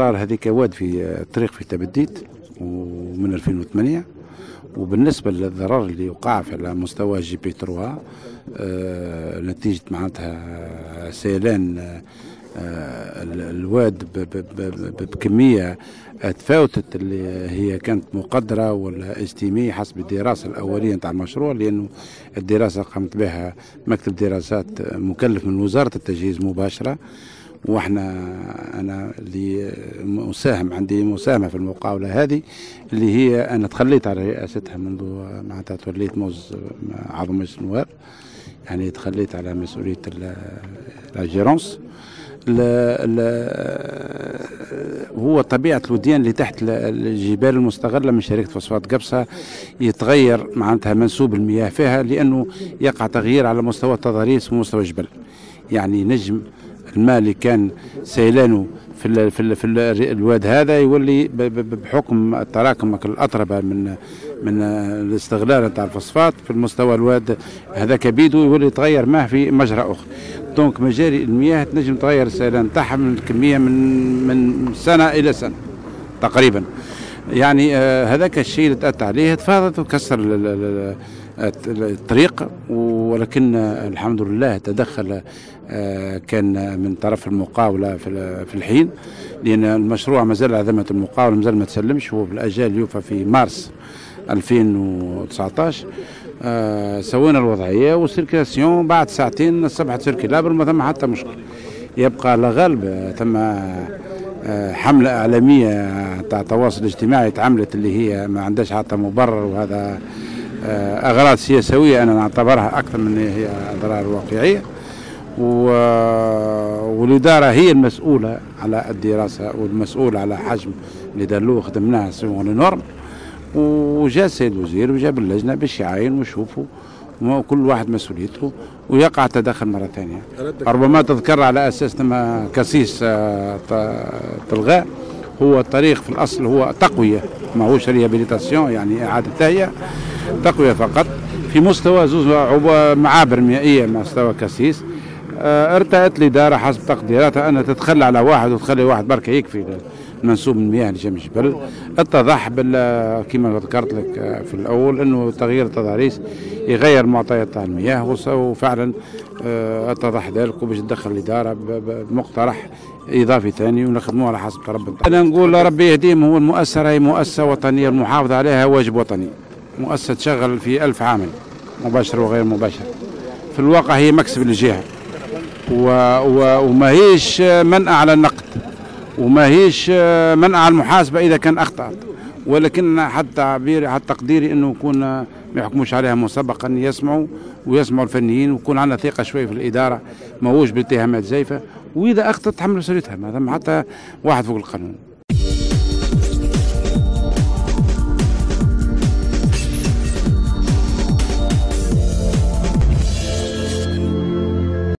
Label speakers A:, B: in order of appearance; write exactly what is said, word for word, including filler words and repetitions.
A: الاضرار هذيك واد في الطريق في تبديت ومن ألفين وثمانية. وبالنسبه للضرر اللي وقع على مستوى جي بي ثلاثة آه نتيجه معناتها سيلان آه الواد بكميه تفاوتت اللي هي كانت مقدره ولا استيمي حسب الدراسه الاوليه نتاع المشروع، لانه الدراسه قامت بها مكتب دراسات مكلف من وزاره التجهيز مباشره. واحنا انا اللي مساهم عندي مساهمه في المقاوله هذه اللي هي انا تخليت على رئاستها منذ معناتها توليت موز عضو مجلس النواب، يعني تخليت على مسؤوليه الجيرونس. هو طبيعه الوديان اللي تحت الجبال المستغله من شركه فوسفات قبصه يتغير معناتها منسوب المياه فيها، لانه يقع تغيير على مستوى التضاريس ومستوى الجبل. يعني نجم الماء اللي كان سيلانه في ال في ال في ال الواد هذا يولي بحكم التراكم الأطربة من من الاستغلال نتاع الفوسفات في المستوى الواد هذاك بيدو يولي يتغير ماء في مجرى أخرى. دونك مجاري المياه تنجم تغير السيلان تاعها من الكمية من من سنة إلى سنة تقريبا. يعني آه هذاك الشيء اللي تأتى عليه تفاضت وكسر الطريق، ولكن الحمد لله تدخل كان من طرف المقاولة في الحين، لأن المشروع مازال عزمة المقاولة مازال ما تسلمش، هو بالأجال يوفى في مارس ألفين وتسعطاش. سوينا الوضعية والسيركيلاسيون بعد ساعتين صبحت سيركيلابل ما ثم حتى مشكل. يبقى لا غالب ثم حملة إعلامية تاع التواصل الاجتماعي تعملت اللي هي ما عندهاش حتى مبرر، وهذا أغراض سياسية أنا نعتبرها أكثر من هي أضرار واقعية. والإدارة هي المسؤولة على الدراسة والمسؤولة على حجم اللي دلوه خدمناها سيون نورم. وجاء السيد الوزير وجاب اللجنة باش يعاين ويشوفوا وكل واحد مسؤوليته ويقع تدخل مرة ثانية. ربما تذكر على أساس لما كاسيس تلغاه، هو الطريق في الأصل هو تقوية ما هوش ريابيليتاسيون، يعني إعادة تهيئة، تقوية فقط في مستوى زوز معابر مائية مع مستوى كاسيس. ارتأت الإدارة حسب تقديراتها أن تتخلى على واحد وتخلي واحد بركة يكفي منسوب المياه لجميع الجبل. اتضح كما ذكرت لك في الأول أنه تغيير التضاريس يغير معطيات المياه، وفعلا اتضح ذلك، وباش تدخل الإدارة بمقترح إضافي ثاني ونخدموه على حسب طلب. أنا نقول ربي يهديهم. هو المؤسسة هي مؤسسة وطنية، المحافظة عليها واجب وطني. مؤسسة تشغل في ألف عامل مباشر وغير مباشر، في الواقع هي مكسب للجهة، وما هيش منع على النقد، وما هيش منع على المحاسبة إذا كان أخطأت، ولكن حتى تعبيري حتى تقديري أنه يكون ما يحكموش عليها مسبقا، يسمعوا ويسمعوا الفنيين، ويكون عندنا ثقة شوية في الإدارة ما هوش باتهامات زيفة، وإذا أخطأت تحمل مسؤوليتها، ما ثم حتى واحد فوق القانون.